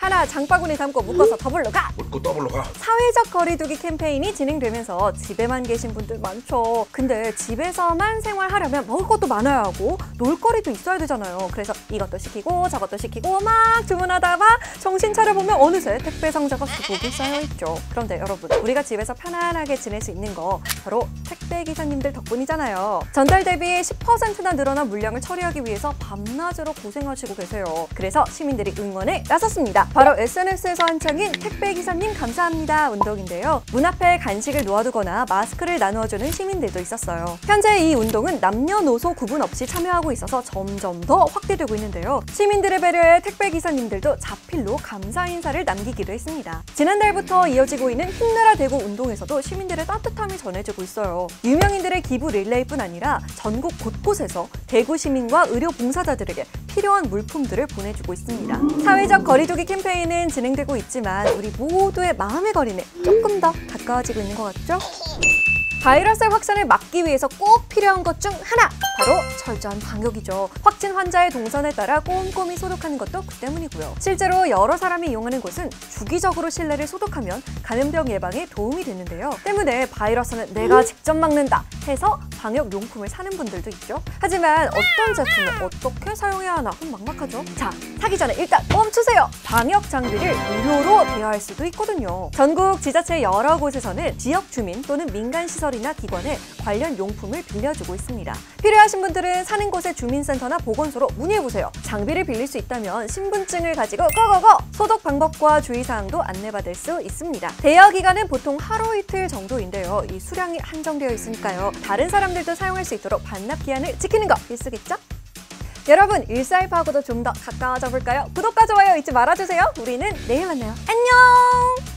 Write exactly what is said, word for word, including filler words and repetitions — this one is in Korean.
하나 장바구니 담고 묶어서 더블로 가! 묶고 더블로 가! 사회적 거리두기 캠페인이 진행되면서 집에만 계신 분들 많죠. 근데 집에서만 생활하려면 먹을 것도 많아야 하고 놀거리도 있어야 되잖아요. 그래서 이것도 시키고 저것도 시키고 막 주문하다가 정신 차려보면 어느새 택배 상자가 수북이 쌓여있죠. 그런데 여러분, 우리가 집에서 편안하게 지낼 수 있는 거 바로 택배 기사님들 덕분이잖아요. 전달 대비 십 퍼센트나 늘어난 물량을 처리하기 위해서 밤낮으로 고생하시고 계세요. 그래서 시민들이 응원에 나섰습니다. 바로 에스엔에스에서 한창인 택배 기사님 감사합니다 운동인데요. 문 앞에 간식을 놓아두거나 마스크를 나누어주는 시민들도 있었어요. 현재 이 운동은 남녀노소 구분 없이 참여하고 있어서 점점 더 확대되고 있는데요. 시민들의 배려에 택배 기사님들도 자필로 감사 인사를 남기기도 했습니다. 지난달부터 이어지고 있는 힘내라 대구 운동에서도 시민들의 따뜻함이 전해지고 있어요. 유명인들의 기부 릴레이뿐 아니라 전국 곳곳에서 대구 시민과 의료 봉사자들에게 필요한 물품들을 보내주고 있습니다. 사회적 거리두기 캠페인은 진행되고 있지만 우리 모두의 마음의 거리는 조금 더 가까워지고 있는 것 같죠? 바이러스 확산을 막기 위해서 꼭 필요한 것 중 하나! 바로 철저한 방역이죠. 확진 환자의 동선에 따라 꼼꼼히 소독하는 것도 그 때문이고요. 실제로 여러 사람이 이용하는 곳은 주기적으로 실내를 소독하면 감염병 예방에 도움이 되는데요. 때문에 바이러스는 내가 직접 막는다 해서 방역용품을 사는 분들도 있죠. 하지만 어떤 제품을 어떻게 사용해야 하나 막막하죠. 자, 사기 전에 일단 멈추세요! 방역 장비를 무료로 대여할 수도 있거든요. 전국 지자체 여러 곳에서는 지역 주민 또는 민간 시설이나 기관에 관련 용품을 빌려주고 있습니다. 필요하신 분들은 사는 곳의 주민센터나 보건소로 문의해보세요. 장비를 빌릴 수 있다면 신분증을 가지고 고고고! 소독 방법과 주의사항도 안내받을 수 있습니다. 대여 기간은 보통 하루 이틀 정도인데요. 이 수량이 한정되어 있으니까요. 다른 사람들도 사용할 수 있도록 반납 기한을 지키는 거 필수겠죠? 여러분, 일사일파하고도 좀 더 가까워져 볼까요? 구독과 좋아요 잊지 말아주세요. 우리는 내일 만나요. 안녕!